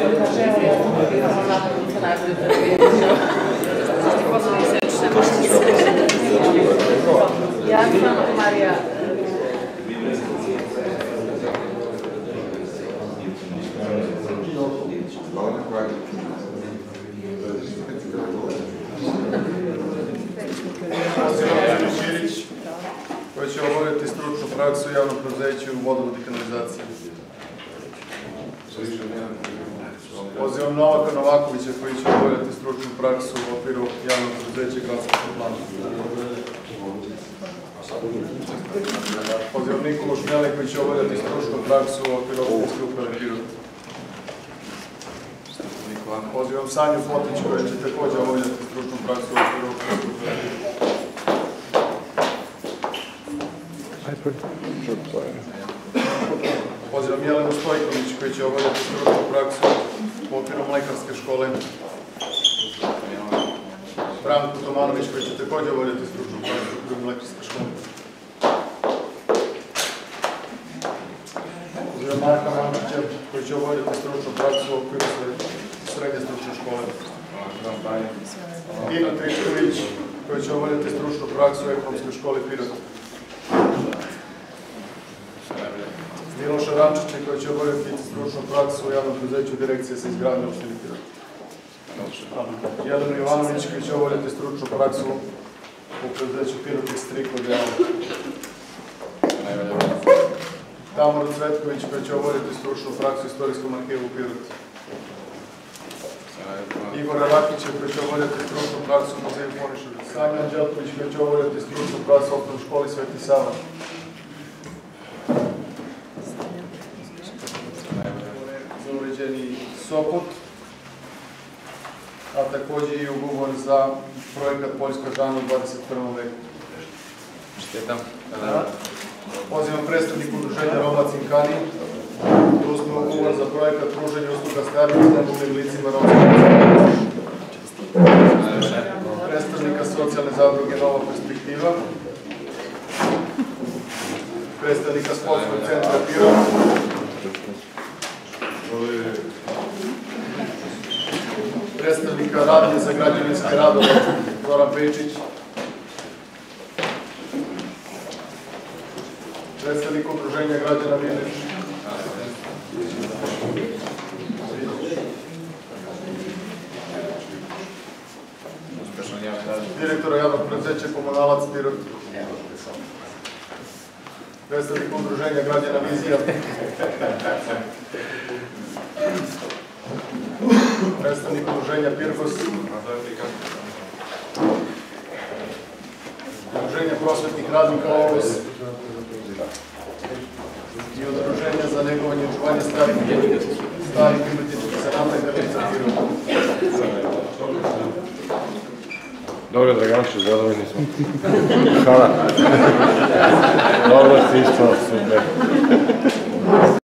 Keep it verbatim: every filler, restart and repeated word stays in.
kaže, evo ja sam birala napravnica najbolju televiziju. Znači, pozvali se još ne možete se. Ja sam Marija. Širić, koji će obavljati stručnu praksu u javnom preduzeću u vodovod i kanalizaciji. Pozivam Novaka Novakovića koji će obavljati stručnu praksu u okviru javnog preduzeća Gradskog plana. Pozivam Nikolu Šmjeli koji će obavljati stručnu praksu u okviru opštinske uprave Pirot. Pozivam Sanju Fotić koja će također obavljati stručnu praksu u okviru opštinske uprave Pirot. Pozivam Jelenu Stojković koji će obavljati stručnu praksu u okviru mlekarske škole. Branko Tomanović koji će također obavljati stručnu praksu u okviru mlekarske škole. Pozivam Marka Mančića koji će obavljati stručnu praksu u okviru srednje stručne škole. Dino Trišković koji će obavljati stručnu praksu u ekonomskoj školi Pirot. Miloša Rančića koji će obavljati stručnu praksu u javnom preduzeću Direkcije za izgradnju opštine Pirot. Jelena Jovanović koji će obavljati stručnu praksu u preduzeću Pirot i Striko Dejano. Tamara Cvetković koji će obavljati stručnu praksu u istorijskom arhivu Pirot. Igor Rakić koji će obavljati stručnu praksu u muzeju Ponišević. Sanja Anđelković koji će obavljati stručnu praksu u osnovnoj školi Sveti Sava. Za uređeni Sopot, a također i ugovor za projekat Poljska žana u dvadeset prvom veku. Štetam. Pozivam predstavnika udruženja Roma Cinkani, da uzme ugovor za projekat pružanja usluga starijim i nemoćnim licima romske nacionalnosti. Predstavnika socijalne zadruge Nova perspektiva, predstavnika sportskog centra Pirot, predstavnika radnje za građevinske radove Zoran Pejčić, predstavnik udruženja građana Milić, direktora javnog preduzeća Komunalac Pirot, predstavnik udruženja građana Vizija, predstavnik udruženja Pirgos, udruženja prosvetnih radnika Ovos i udruženja za negovanje i očuvanje starih starih primetničkih zanata i Galica Pirot. Dobro, Draganče, zadovoljni smo. Hvala. Dobro si isto, super.